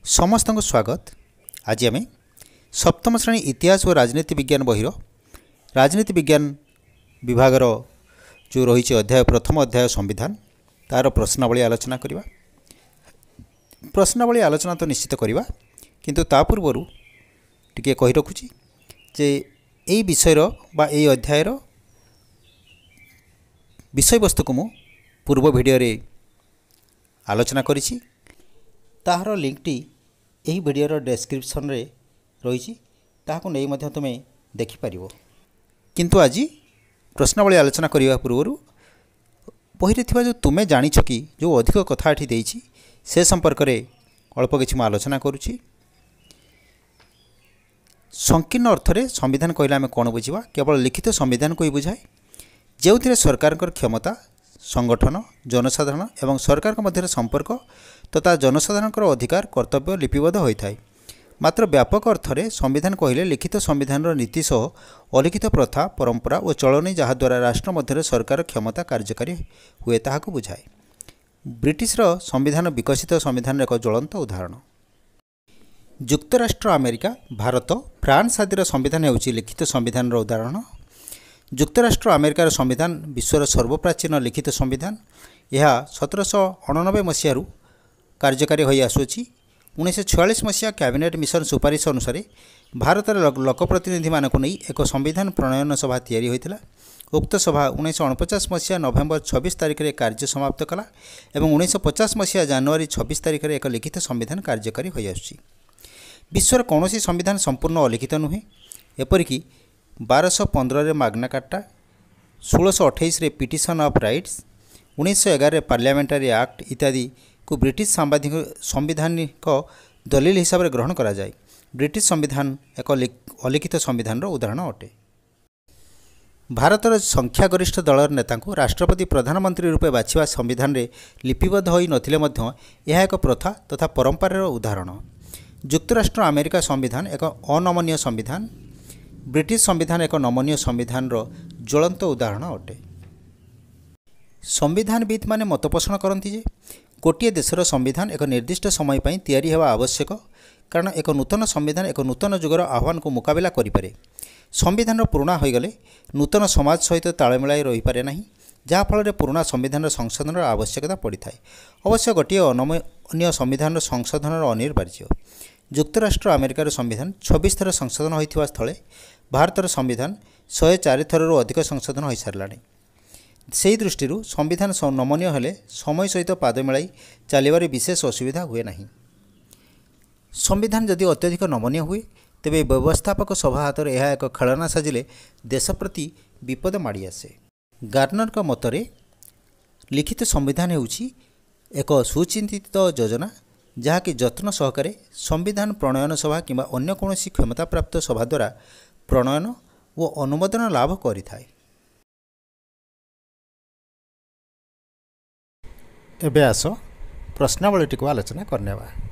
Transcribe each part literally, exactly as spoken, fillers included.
समस्त को स्वागत। आज आम सप्तम श्रेणी इतिहास और राजनीति विज्ञान बहिर राजनीति विज्ञान विभाग जो रही अध्याय प्रथम अध्याय संविधान तार प्रश्नावली आलोचना करवा। प्रश्नावली आलोचना तो निश्चित करवा, किंतु ता पूर्व टिके कहि रखुची जे एई विषयर बा एई अध्यायर विषय वस्तु को मु पूर्व भिडियो रे आलोचना करिछि। ताहार लिंकटी यही भिडियोर डेस्क्रिप्शन रे रही ताहाको नहीं मध्य तुम देखिपार। किंतु आज प्रश्नावली आलोचना करने पूर्व बही जो तुम्हें जानिछ कि जो अधिक कथा एठी देइछि से संपर्क में अल्प किछि आलोचना करुछि। संकीर्ण अर्थ रे संविधान कहले आमे कोन बुझिबा? केवल लिखित संविधान को ही बुझाए जो सरकार क्षमता, संगठन, जनसाधारण एवं सरकार मध्य संपर्क तथा जनसाधारण अधिकार कर्तव्य लिपिबद्ध होता है। मात्र व्यापक अर्थ में संविधान कहले लिखित संविधान नीति सह अलिखित प्रथा, परंपरा और चलनी जहाद्वारा राष्ट्र मध्य सरकार क्षमता कार्यकारी हुए ताहाको बुझाए। ब्रिटिश संविधान विकसित संविधान एक ज्वलंत उदाहरण। युक्तराष्ट्र अमेरिका, भारत, फ्रांस आदि संविधान होउछि लिखित संविधान उदाहरण। युक्तराष्ट्र अमेरिकार संविधान विश्वर सर्वप्राचीन लिखित संविधान। यह सतरश अणानबे मसीह कार्यकारी हो आसुची। उन्नीस छयालीस मसीहा कैबिनेट मिशन सुपारिश अनुसार भारत लोकप्रतिनिधि मानक नहीं एक संविधान प्रणयन सभा तैयारी होता। उक्त सभा उन्नीस अणपचास मसीहा नवेम्बर छब्बीस तारिख में कार्य समाप्त कला एवं उन्नीस पचास मसीहा जनवरी छब्बीस तारिख में एक लिखित संविधान कार्यकारी हो आसुची। विश्वर कौन संविधान संपूर्ण अलिखित नुहे। एपरिकी बारश पंद्रह माग्ना कार्टा, षोलश अठाईस पिटिशन ऑफ राइट्स, उन्नीस एगार पार्लियामेंटारी एक्ट इत्यादि को ब्रिटिश संवैधानिक दलील हिसाब से ग्रहण करा जाए। ब्रिटिश संविधान एक अलिखित संविधान उदाहरण अटे। भारतर संख्यागरिष्ठ दलर नेता को राष्ट्रपति प्रधानमंत्री रूपे बाछिबा संविधान रे लिपिबद्ध होई नथिले मध्य यह एक प्रथा तथा परंपरार उदाहरण। युक्तराष्ट्र अमेरिका संविधान एक अनमनीय संविधान। ब्रिटिश संविधान एक नमनीय संविधान ज्वलंत उदाहरण अटे। संविधानविद माने मतपोषण करती जे गोटे देशर संविधान एक निर्दिष्ट समय पर तैयारी हेबा आवश्यक, कारण एक नूतन संविधान एक नूतन जुगर आह्वान को मुकाबला करिपारे। संविधान पुराणा हो गले नूतन समाज सहित ताल मिलाई रही पारे नहीं, जहाँफल पुराणा संविधान संशोधन आवश्यकता पड़ी था। अवश्य गोटे अनमनीय संविधान संशोधन अनिवार्य। युक्तराष्ट्र अमेरिकार संविधान छब्बीस थर संशोधन होता स्थले भारतर संविधान शहे चार थरु अधिक संशोधन हो सारा। से दृष्टि संविधान नमनीय हेले समय सहित पाद मिलाई चलबार विशेष असुविधा हुए नहीं। संविधान जदि अत्यधिक नमनीय हुए तेबे व्यवस्थापक सभा हाथ में यह एक खेलना साजिले देश प्रति विपद माड़ी आसे। गार्नर का मतरे लिखित संविधान होउछि एक सुचिंतित योजना जहाँकि जत्न सहकारे संविधान प्रणयन सभा किंबा अन्य कौनसी क्षमता प्राप्त सभा द्वारा प्रणयन व अनुमोदन लाभ करिथाय। एबे आस प्रश्नावलीटी को आलोचना करने।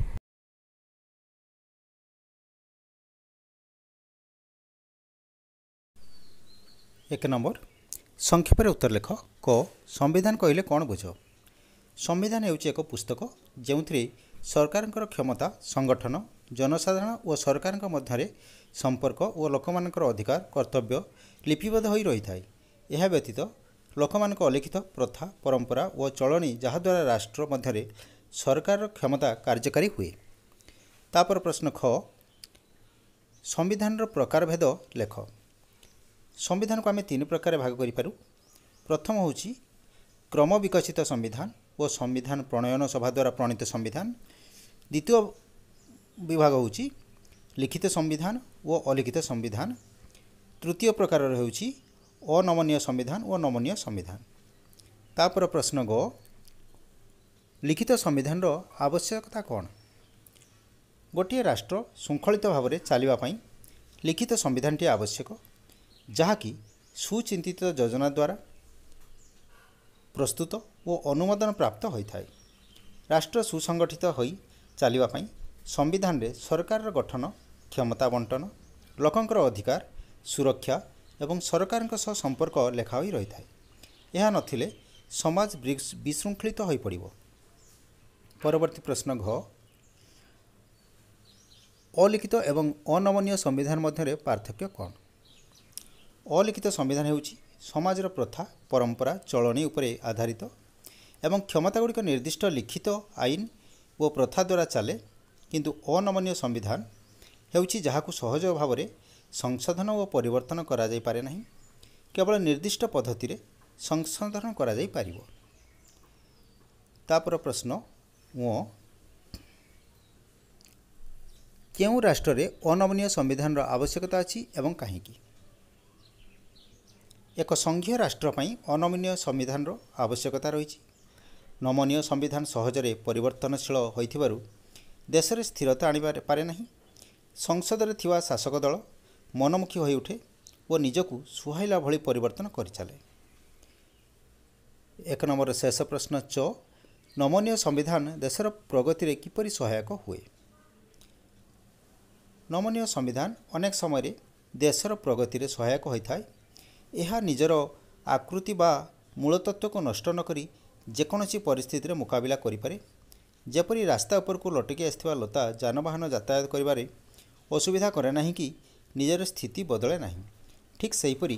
एक नंबर संक्षेप में उत्तर लेख। क संविधान कहले कौन बुझ? संविधान हेउछि एक पुस्तक जो सरकार क्षमता, संगठन, जनसाधारण और सरकार मध्य संपर्क और लोकमानकर अधिकार कर्तव्य लिपिबद्ध हो रही था। यह व्यतीत लोकमानक अलिखित प्रथा, परंपरा और चलनी जहाद्वारा राष्ट्र मध्य सरकार क्षमता कार्यकारी हुए। तापर प्रश्न ख संविधान प्रकार भेद लेख। संविधान को आम तीन प्रकार भाग करूँ। प्रथम होउछि क्रम विकसित संविधान और संविधान प्रणयन सभा द्वारा प्रणीत संविधान। द्वितीय विभाग होउछि लिखित संविधान और अलिखित संविधान। तृतीय प्रकार होउछि अनमनीय संविधान और नमनीय संविधान। तापर प्रश्न ग लिखित संविधान आवश्यकता कौन? गोटे राष्ट्र शृंखलित भाव में चलने पाई लिखित संविधान टी आवश्यक, जहाँकि सुचिंतित योजना द्वारा प्रस्तुत और अनुमोदन प्राप्त होता है। राष्ट्र सुसंगठित हो चलने पाई संविधान रे सरकार गठन, क्षमता बंटन, लोकंकर अधिकार, सुरक्षा एवं सरकार सह संपर्क लेखा हो रही है। यह नथिले समाज विशृंखलित हो पड़िबो। परवर्ती प्रश्न घ अलिखित एवं अनमनीय संविधान मध्य पार्थक्य कौन? अलिखित संविधान हेउची समाजर प्रथा परंपरा चलनी उपरे आधारित एवं क्षमतागुड़िक निर्दिष्ट लिखित आईन व प्रथा द्वारा चले किंतु अनमनीय संविधान हेउची जहाकु सहज भाव में संशोधन व परिवर्तन करा जाई पारे नहीं, केवल निर्दिष्ट पद्धति रे संशोधन करा जाई पारिबो। तापर प्रश्न ओ केउ राष्ट्र रे अनमनीय संविधान रो आवश्यकता अछि एवं काहेकि? एक संघीय राष्ट्र पई अनमनीय संविधान रो आवश्यकता रही। नमनीय संविधान सहजरे परिवर्तनशील होइथिबारु देश रे स्थिरता आनि पारे नहीं। संसद रे थिवा शासक दल मनमुखी होई उठे और निजकु सुहाइला भली परिवर्तन करि चले। एक नंबर शेष प्रश्न च नमनीय संविधान देशर प्रगति रे किपरि सहायक हुए? नमनीय संविधान अनेक समय देशर प्रगति रे सहायक होता है। यह निजर आकृति बा मूल तत्व को नष्ट न करी जेकोसी परिस्थिति रे मुकाबिला करिपारे। जेपरि रास्ता उपर को लटकी आसथिबा लता जानवाहन यातायात करिबारे असुविधा करे नहीं कि निजर स्थिति बदले नहीं, ठीक सेहीपरि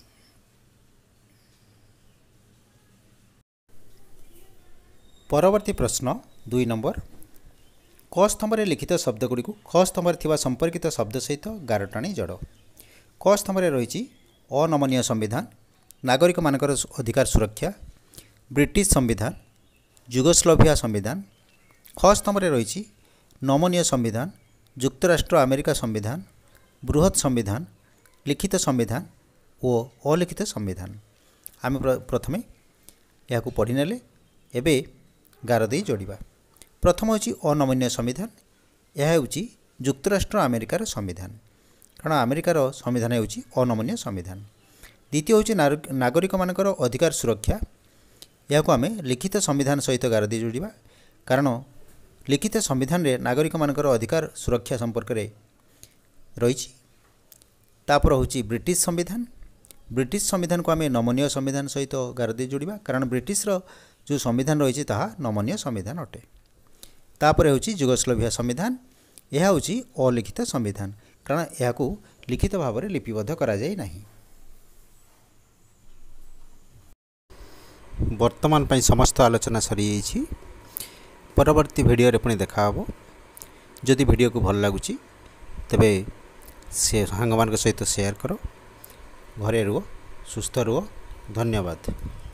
परवर्ती प्रश्न दुई नंबर क स्तंभ लिखित शब्दगुड़ी ख स्तंभ थिबा संपर्कित शब्द सहित गार टाणी जोड़। क स्तंभ रही अनमनीय संविधान, नागरिक मानकर अधिकार सुरक्षा, ब्रिटिश संविधान, युगोस्लाविया संविधान। ख स्तंभ रही नमनीय संविधान, युक्तराष्ट्र अमेरिका संविधान, बृहत संविधान, लिखित संविधान और अलिखित संविधान। आम प्रथमे यह पढ़ी नेले एबे गार दे जोड़िबा। प्रथम होची अनमनीय संविधान। यह होची युक्तराष्ट्र अमेरिकार संविधान, कारण अमेरिकार संविधान होची अनमनीय संविधान। द्वितीय होची नागरिक मानकर अधिकार सुरक्षा। यह को आमे लिखित संविधान सहित गार दे जोड़िबा, कारण लिखित संविधान रे नागरिक मानकर अधिकार सुरक्षा संपर्क रे रही। तापर होची ब्रिटिश संविधान। ब्रिटिश संविधान को आमे नमनीय संविधान सहित गार दे जोड़िबा, कारण ब्रिटिश रो जो संविधान रही ताहा नमनीय संविधान अटे। तापर होची युगोस्लाविया संविधान। यह होची अलिखित संविधान, कारण यह को लिखित भाव में लिपिबद्ध करा जाय नहीं। वर्तमान पई समस्त आलोचना सरी जाइछि। परवर्ती वीडियो रे पुणी देखा हबो। जदि वीडियो को भल लागुछि तबे से सांग मान सहित शेयर करो। घरे रुह, सुस्थ रुह। धन्यवाद।